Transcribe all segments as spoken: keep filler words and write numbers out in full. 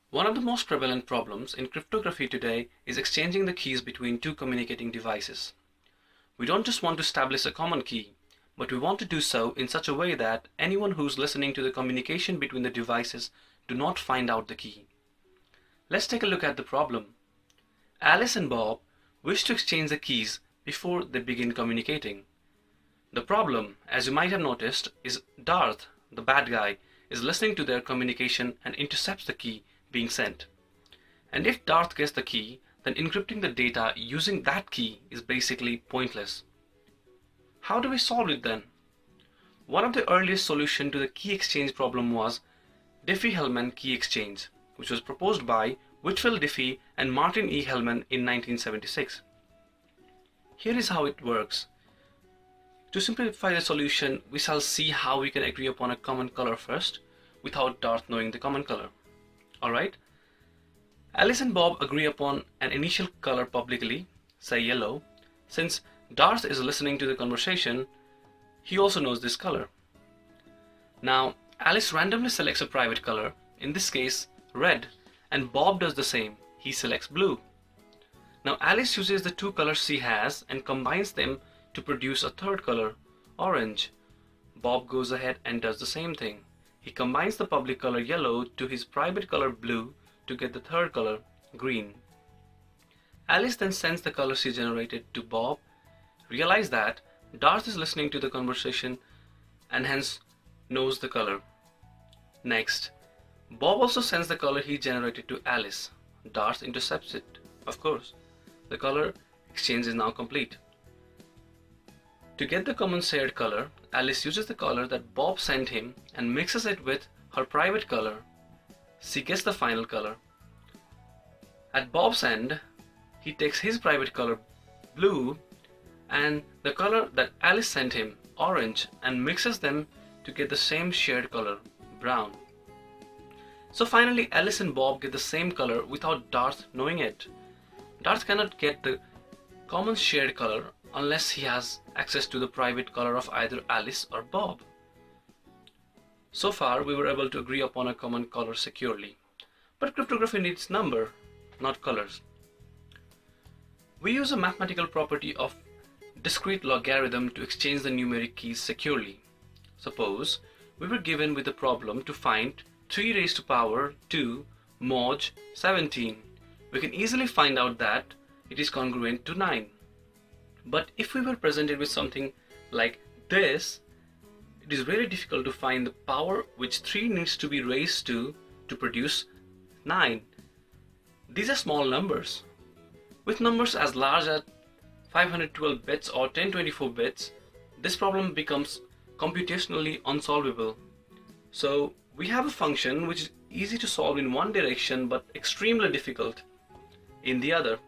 One of the most prevalent problems in cryptography today is exchanging the keys between two communicating devices. We don't just want to establish a common key, but we want to do so in such a way that anyone who's listening to the communication between the devices do not find out the key. Let's take a look at the problem. Alice and Bob wish to exchange the keys before they begin communicating. The problem, as you might have noticed, is Darth, the bad guy, is listening to their communication and intercepts the key being sent. And if Darth gets the key, then encrypting the data using that key is basically pointless. How do we solve it then? One of the earliest solutions to the key exchange problem was Diffie-Hellman Key Exchange, which was proposed by Whitfield Diffie and Martin E. Hellman in nineteen seventy-six. Here is how it works. To simplify the solution, we shall see how we can agree upon a common color first, without Darth knowing the common color. Alright? Alice and Bob agree upon an initial color publicly, say yellow. Since Darth is listening to the conversation, he also knows this color. Now, Alice randomly selects a private color, in this case red, and Bob does the same, he selects blue. Now Alice uses the two colors she has and combines them to produce a third color, orange. Bob goes ahead and does the same thing. He combines the public color yellow to his private color blue to get the third color, green. Alice then sends the color she generated to Bob, realize that Darth is listening to the conversation and hence knows the color. Next, Bob also sends the color he generated to Alice. Darth intercepts it, of course. The color exchange is now complete. To get the common shared color, Alice uses the color that Bob sent him and mixes it with her private color. She gets the final color. At Bob's end, he takes his private color, blue, and the color that Alice sent him, orange, and mixes them to get the same shared color, brown. So finally, Alice and Bob get the same color without Darth knowing it. Darth cannot get the common shared color unless he has access to the private color of either Alice or Bob. So far, we were able to agree upon a common color securely. But cryptography needs number, not colors. We use a mathematical property of discrete logarithm to exchange the numeric keys securely. Suppose we were given with a problem to find three raised to power two mod seventeen. We can easily find out that it is congruent to nine. But if we were presented with something like this, it is really difficult to find the power which three needs to be raised to to produce nine. These are small numbers. With numbers as large as five hundred twelve bits or ten twenty-four bits, this problem becomes computationally unsolvable. So we have a function which is easy to solve in one direction but extremely difficult in the other.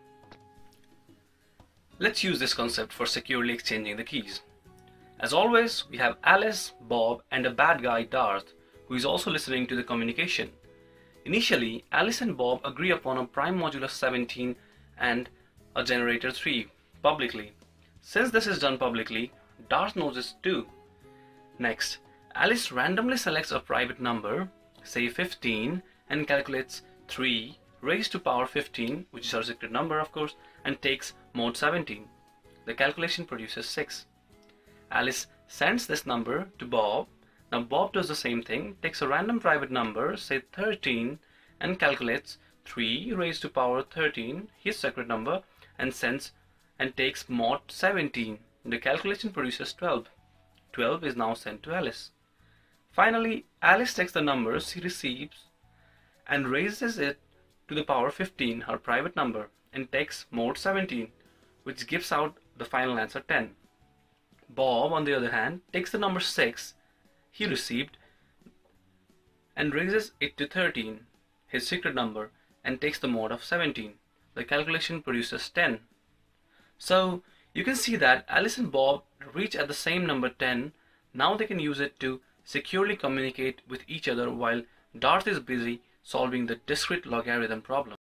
Let's use this concept for securely exchanging the keys. As always, we have Alice, Bob, and a bad guy, Darth, who is also listening to the communication. Initially, Alice and Bob agree upon a prime modulus seventeen and a generator three publicly. Since this is done publicly, Darth knows this too. Next, Alice randomly selects a private number, say fifteen, and calculates three raised to power fifteen, which is our secret number of course, and takes mod seventeen. The calculation produces six. Alice sends this number to Bob. Now Bob does the same thing, takes a random private number, say thirteen, and calculates three raised to power thirteen, his secret number, and sends and takes mod seventeen. The calculation produces twelve. twelve is now sent to Alice. Finally, Alice takes the numbers she receives and raises it to the power fifteen, her private number, and takes mod seventeen, which gives out the final answer ten. Bob, on the other hand, takes the number six he received and raises it to thirteen, his secret number, and takes the mod of seventeen. The calculation produces ten. So you can see that Alice and Bob reach at the same number ten. Now they can use it to securely communicate with each other while Darth is busy solving the discrete logarithm problem.